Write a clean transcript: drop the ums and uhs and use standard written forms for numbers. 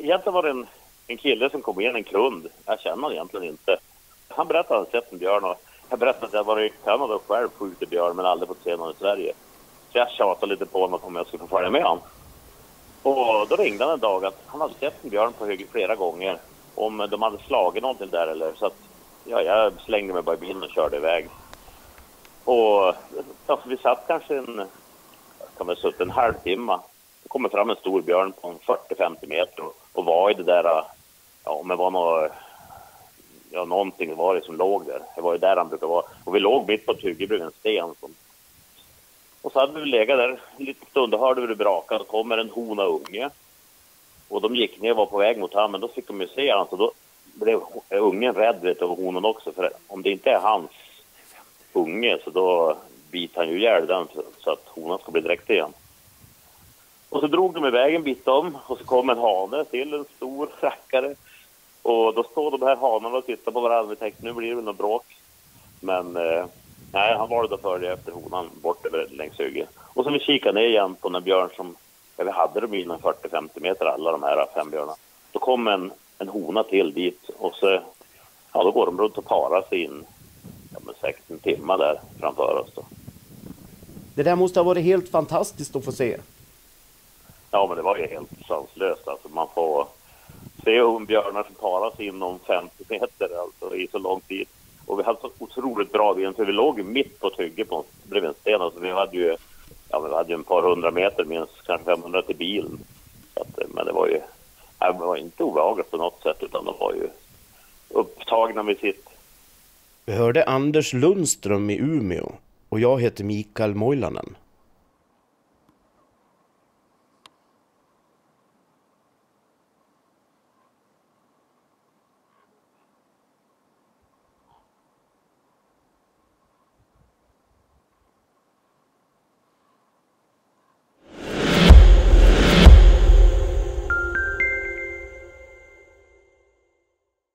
egentligen var det en kille som kom in, en kund. Jag känner honom egentligen inte. Han berättade att han sett en björn och jag berättade att jag var i Kanada och själv skjutit björn men aldrig fått se någon i Sverige. Så jag tjatade lite på honom om jag skulle få följa med honom. Och då ringde han en dag att han hade sett en björn på hygge flera gånger. Om de hade slagit någonting där eller så att jag slängde mig bara i bilen och körde iväg. Och vi satt kanske en halvtimme. Det kommer fram en stor björn på 40-50 meter och var i det där, om det var någonting var det som låg där. Det var ju där han brukade vara. Och vi låg mitt på ett hygge bredvid en sten. Och så hade vi legat där en liten stund och hörde vi det braka. Då kommer en hona unge. Och de gick ner och var på väg mot han, men då fick de ju se han. Så då blev ungen rädd över honan också. För om det inte är hans unge så då biter han ju ihjäl den så att honan ska bli direkt igen. Och så drog de iväg en bit om och så kom en hane till, en stor rackare. Och då står de här hanarna och tittar på varandra och tänkte nu blir det väl något bråk. Men nej, han var det då följa efter honan bort över längs hygget. Och så vi kikade ner igen på den björn som vi hade dem inom 40-50 meter, alla de här 5 björnarna. Då kom en hona till dit och så då går de runt och parar sig in 16 timmar där framför oss då. Det där måste ha varit helt fantastiskt att få se. Ja, men det var ju helt sanslöst. Alltså man får se björnar som parar sig inom 50 meter alltså, i så lång tid. Och vi hade så otroligt bra vind för vi låg mitt på ett hygge bredvid en sten. Alltså vi hade ju ett par 100 meter, minst kanske 500 till bilen. Så att, men det var inte obehagligt på något sätt utan de var ju upptagna med sitt. Vi hörde Anders Lundström i Umeå och jag heter Mikael Moilanen.